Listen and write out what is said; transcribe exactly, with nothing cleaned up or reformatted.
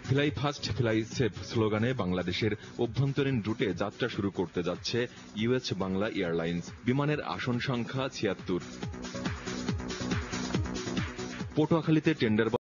Fly fast fly safe স্লোগানে বাংলাদেশের অভ্যন্তরীণ রুটে যাত্রা শুরু করতে যাচ্ছে ইউএস বাংলা এয়ারলাইন্স। বিমানের আসন সংখ্যা ছিয়াত্তর। পটুয়াখালীতে টেন্ডার